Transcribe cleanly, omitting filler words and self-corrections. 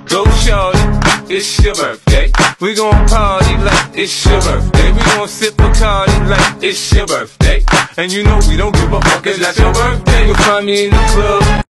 Go shorty, it's your birthday. We gon' party like it's your birthday. We gon' sip Bacardi like it's your birthday. And you know we don't give a fuck, it's not your birthday. You'll find me in the club